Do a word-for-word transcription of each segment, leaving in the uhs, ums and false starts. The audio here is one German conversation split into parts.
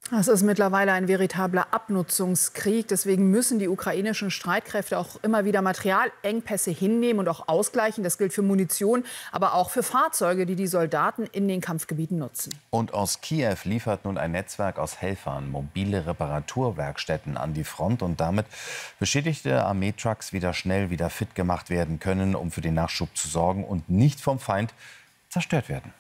Das ist mittlerweile ein veritabler Abnutzungskrieg. Deswegen müssen die ukrainischen Streitkräfte auch immer wieder Materialengpässe hinnehmen und auch ausgleichen. Das gilt für Munition, aber auch für Fahrzeuge, die die Soldaten in den Kampfgebieten nutzen. Und aus Kiew liefert nun ein Netzwerk aus Helfern mobile Reparaturwerkstätten an die Front. Und damit beschädigte Armeetrucks wieder schnell wieder fit gemacht werden können, um für den Nachschub zu sorgen und nicht vom Feind zerstört werden.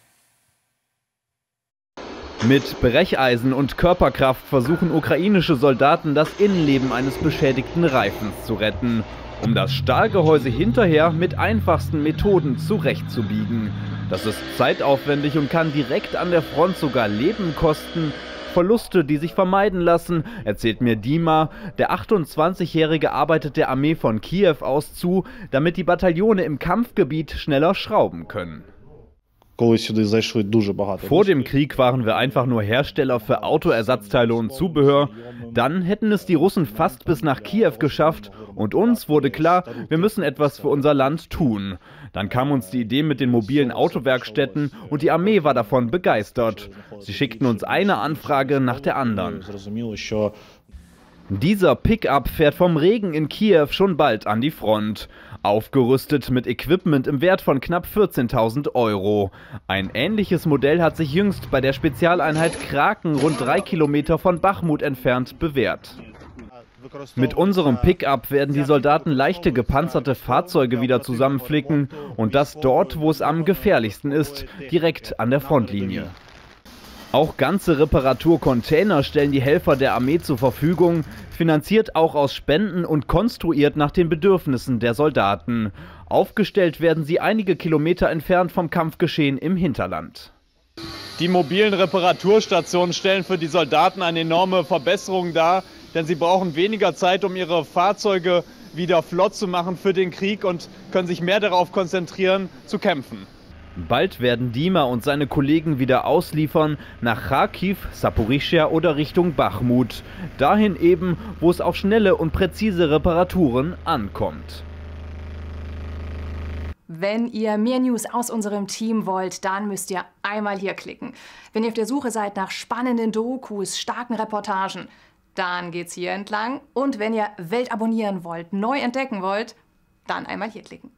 Mit Brecheisen und Körperkraft versuchen ukrainische Soldaten, das Innenleben eines beschädigten Reifens zu retten, um das Stahlgehäuse hinterher mit einfachsten Methoden zurechtzubiegen. Das ist zeitaufwendig und kann direkt an der Front sogar Leben kosten. Verluste, die sich vermeiden lassen, erzählt mir Dima. Der achtundzwanzigjährige arbeitet der Armee von Kiew aus zu, damit die Bataillone im Kampfgebiet schneller schrauben können. Vor dem Krieg waren wir einfach nur Hersteller für Autoersatzteile und Zubehör. Dann hätten es die Russen fast bis nach Kiew geschafft und uns wurde klar, wir müssen etwas für unser Land tun. Dann kam uns die Idee mit den mobilen Autowerkstätten und die Armee war davon begeistert. Sie schickten uns eine Anfrage nach der anderen. Dieser Pickup fährt vom Regen in Kiew schon bald an die Front. Aufgerüstet mit Equipment im Wert von knapp vierzehntausend Euro. Ein ähnliches Modell hat sich jüngst bei der Spezialeinheit Kraken rund drei Kilometer von Bachmut entfernt bewährt. Mit unserem Pickup werden die Soldaten leichte gepanzerte Fahrzeuge wieder zusammenflicken und das dort, wo es am gefährlichsten ist, direkt an der Frontlinie. Auch ganze Reparaturcontainer stellen die Helfer der Armee zur Verfügung, finanziert auch aus Spenden und konstruiert nach den Bedürfnissen der Soldaten. Aufgestellt werden sie einige Kilometer entfernt vom Kampfgeschehen im Hinterland. Die mobilen Reparaturstationen stellen für die Soldaten eine enorme Verbesserung dar, denn sie brauchen weniger Zeit, um ihre Fahrzeuge wieder flott zu machen für den Krieg und können sich mehr darauf konzentrieren, zu kämpfen. Bald werden Dima und seine Kollegen wieder ausliefern nach Charkiw, Saporischschja oder Richtung Bachmut. Dahin eben, wo es auf schnelle und präzise Reparaturen ankommt. Wenn ihr mehr News aus unserem Team wollt, dann müsst ihr einmal hier klicken. Wenn ihr auf der Suche seid nach spannenden Dokus, starken Reportagen, dann geht's hier entlang. Und wenn ihr Welt abonnieren wollt, neu entdecken wollt, dann einmal hier klicken.